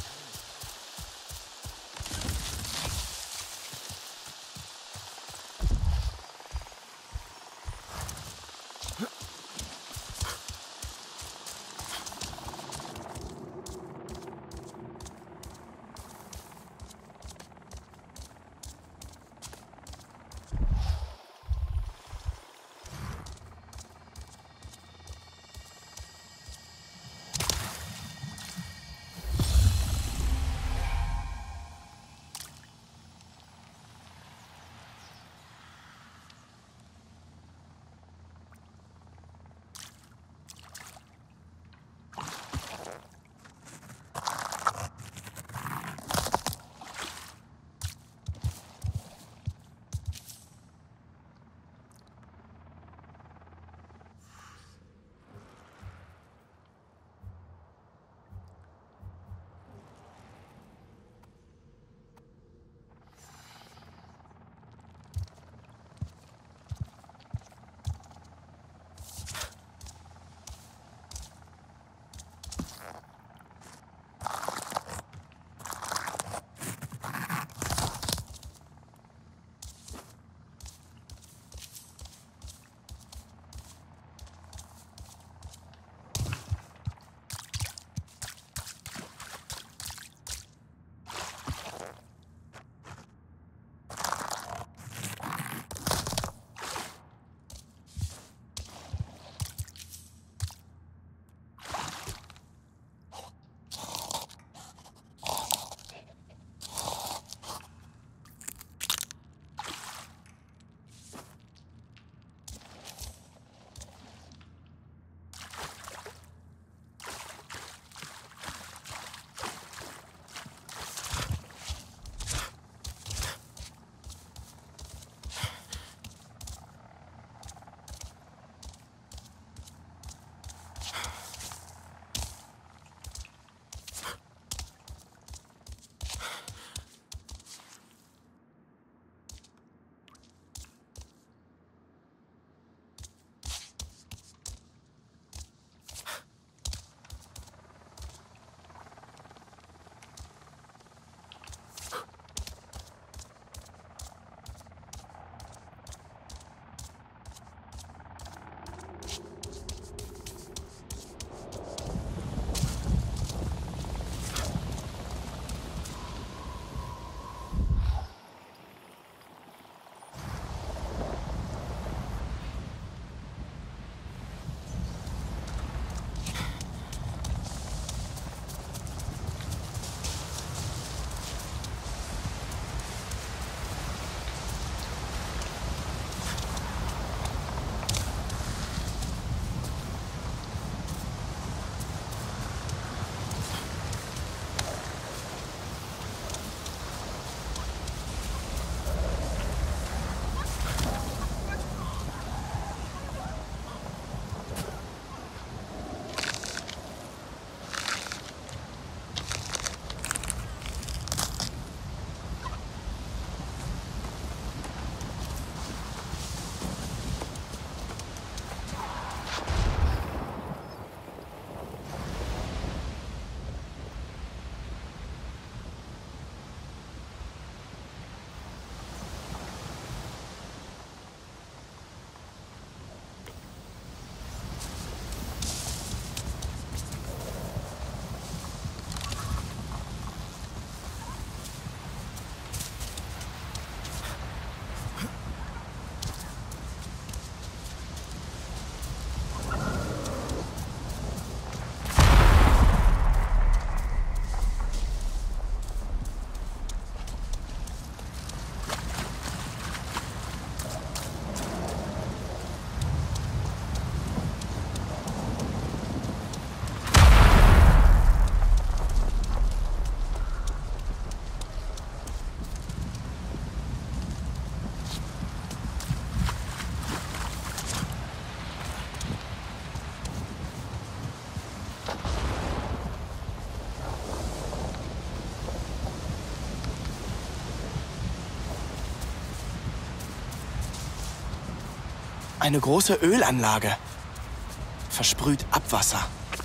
Eine große Ölanlage. Versprüht Abwasser.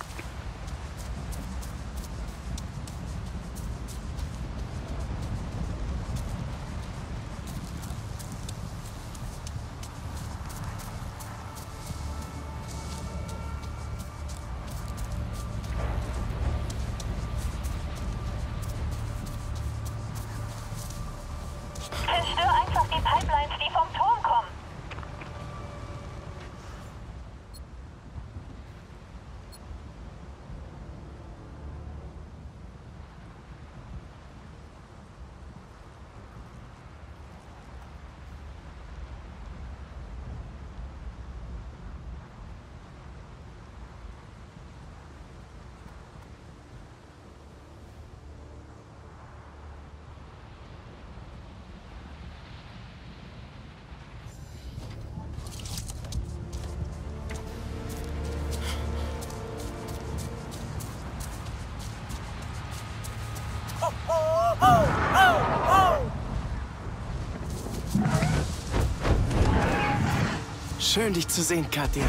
Zerstör einfach die Pipelines, die vom Turm kommen. Schön, dich zu sehen, Katja.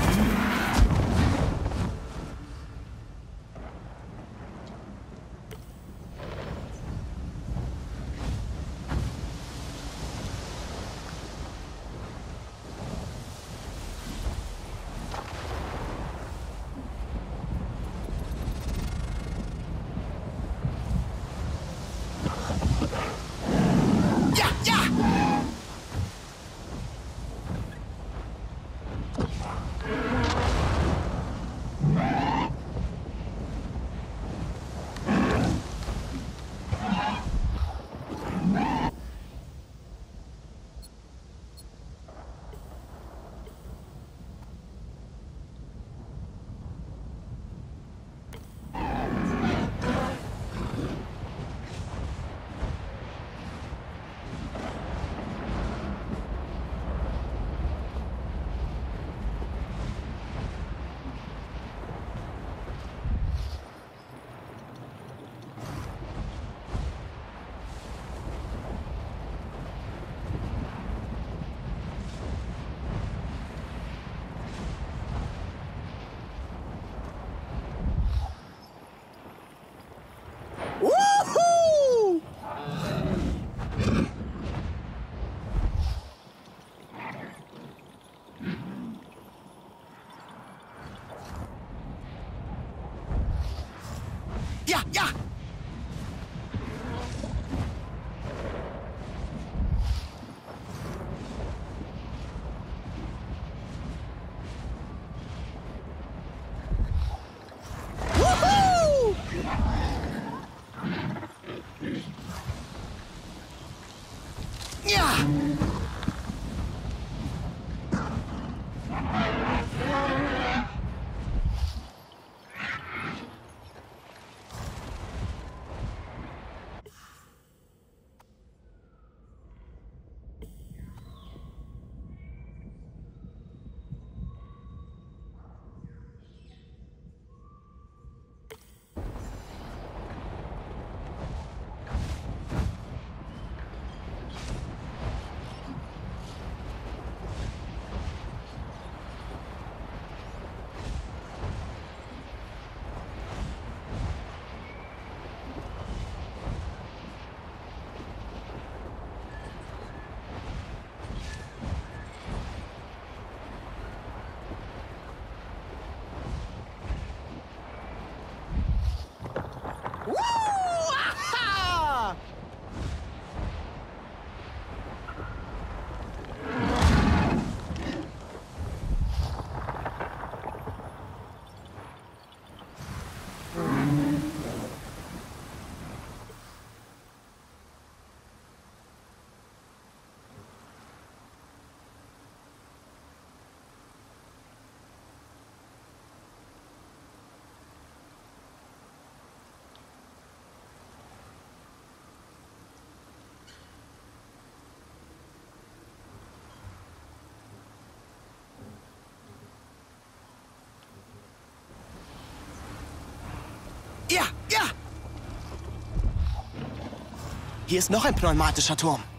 Ja, ja! Woohoo! Ja, ja! Woohoo! Ja! Ja, ja! Hier ist noch ein pneumatischer Turm.